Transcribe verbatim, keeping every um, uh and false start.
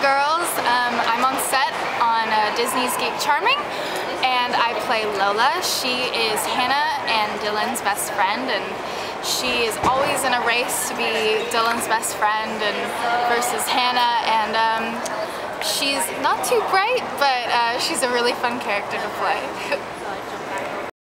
girls. Um, I'm on set on uh, Disney's Geek Charming, and I play Lola. She is Hannah and Dylan's best friend, and she is always in a race to be Dylan's best friend and versus Hannah. And um, she's not too bright, but uh, she's a really fun character to play.